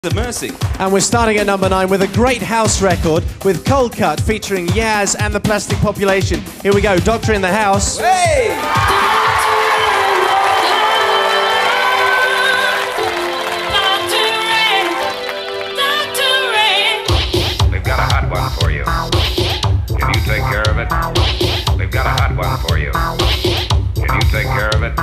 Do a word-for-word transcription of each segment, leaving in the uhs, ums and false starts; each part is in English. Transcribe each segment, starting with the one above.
of Mercy. And we're starting at number nine with a great house record with Coldcut featuring Yazz and the Plastic Population. Here we go, Doctor in the house. Hey! They've got a hot one for you. Can you take care of it? They've got a hot one for you. Can you take care of it?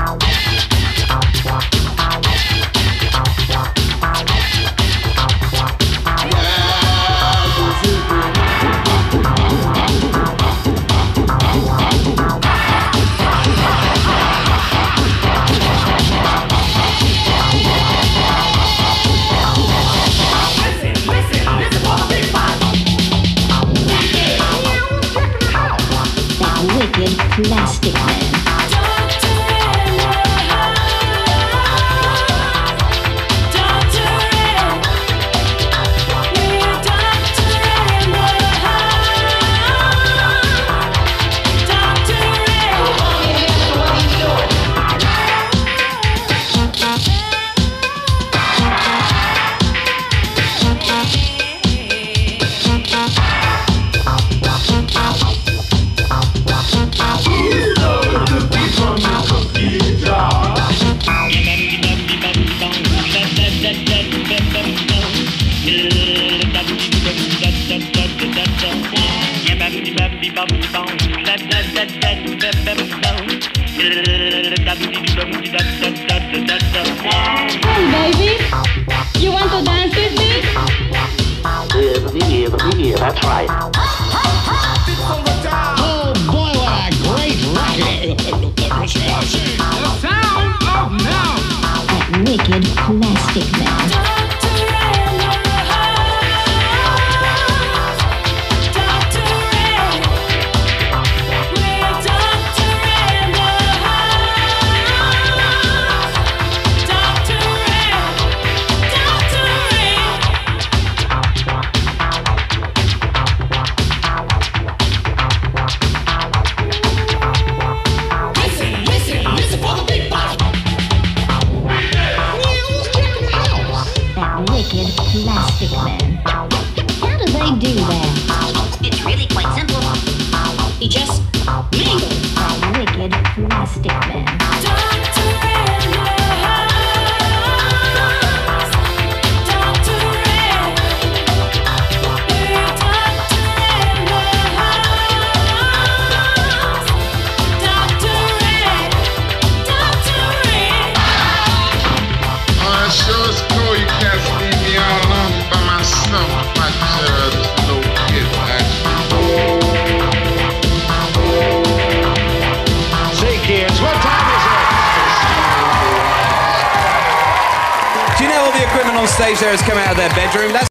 Wicked plastic man. Hey baby, you want to dance with me? Yeah, yeah, that's right. Oh boy, what a great record! The sound of now! That wicked plastic man. Wicked plastic man. How do they do that? It's really quite simple. You just mingle. That wicked plastic man. Uh, sure is cool. You can't leave me all alone by myself. My uh, this little kid, actually. Say, kids, what time is it? Do you know all the equipment on stage there has come out of their bedroom? That's